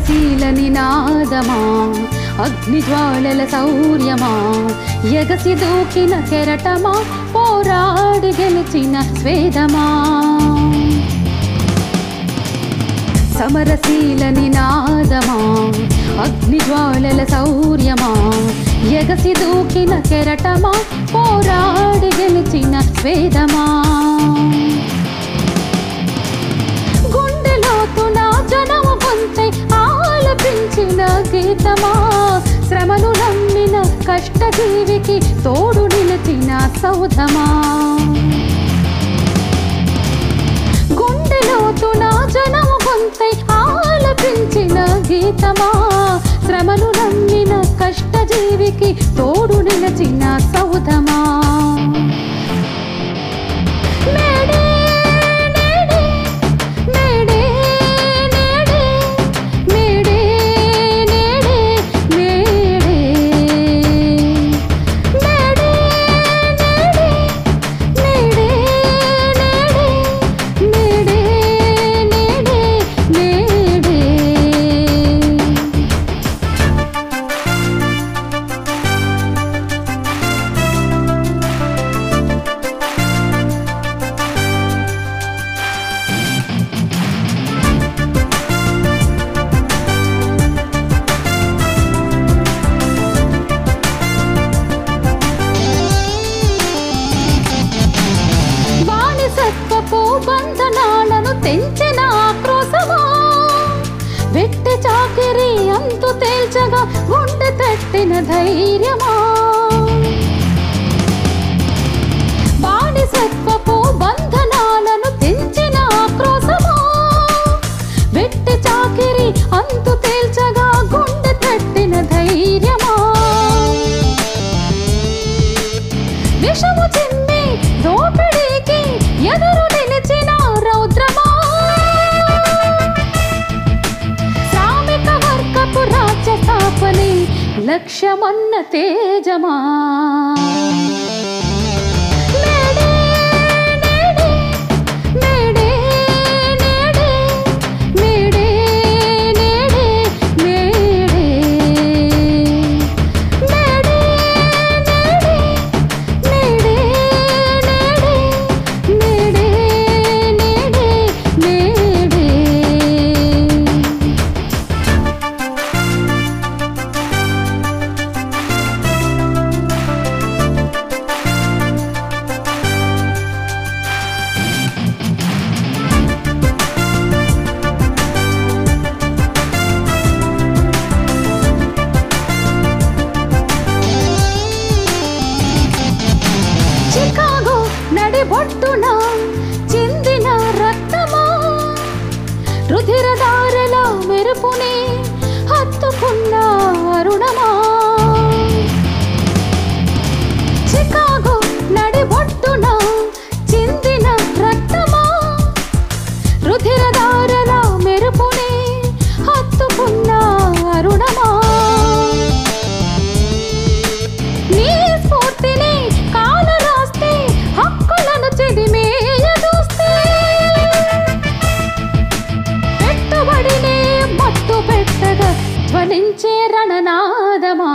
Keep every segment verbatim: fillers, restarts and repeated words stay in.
సమరశీల నినాదమా అగ్నిజ్వాలల శౌర్యమా ఎగసి దూకిన కెరటమా పోరాడి గెలిచిన స్వేదమా సమరశీల నినాదమా అగ్నిజ్వాలల శౌర్యమా ఎగసి దూకిన కెరటమా పోరాడి గెలిచిన స్వేదమా గుండెలోతున జనము గొంతై ఆలపించిన గీతమా శ్రమను నమ్మిన కష్టజీవికి తోడు నిలిచిన సౌధమా గుండెలోతున జనము గొంతై ఆలపించిన గీతమా శ్రమను నమ్మిన కష్టజీవికి తోడు నిలిచిన సౌధమా బంధనాలను తెంచిన ఆక్రోశమా వెట్టి చాకిరి అంతు తేల్చగా గుండె తట్టిన ధైర్యమా బానిసత్వపు బంధనాలను తెంచిన ఆక్రోశమా వెట్టి చాకిరి అంతు తేల్చగా గుండె తట్టిన ధైర్యమా విషము చిమ్మి దోపిడీకి ఎదురు నిలిచిన రౌద్రమా శ్రామిక వర్గపు రాజ్య స్థాపనే లక్ష్యమన్న తేజమా బొట్టున చిందిన రక్తమా రుధిరధారల మెరుపుని హత్తుకున్న అరుణమా చికాగో నడి బొట్టున చిందిన రక్తమా రుధిరధారల మెరుపుని హత్తుకున్న అరుణమా నీ స్ఫూర్తిని కాల రాస్తే హక్కులను చెదిమేయదూస్తే పెట్టుబడినే మట్టు పెట్టగా ధ్వనించే రణనాదమా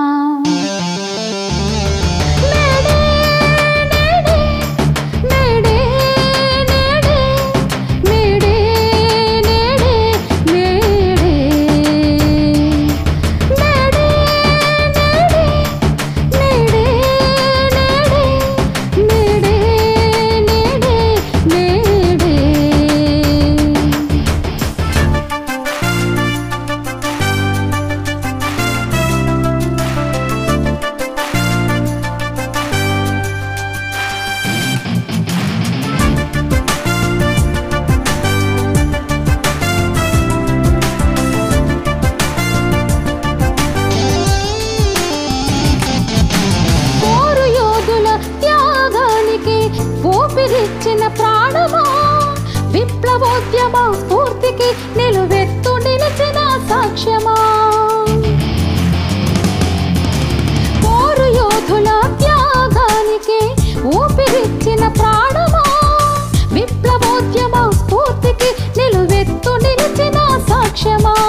ఊపిరిచ్చిన ప్రాణమా విప్లవోద్యమ స్ఫూర్తికి నిలువెత్తు నిలిచిన సాక్ష్యమా పోరు యోధుల త్యాగానికి ఊపిరిచ్చిన ప్రాణమా విప్లవోద్యమ స్ఫూర్తికి నిలువెత్తు నిలిచిన సాక్ష్యమా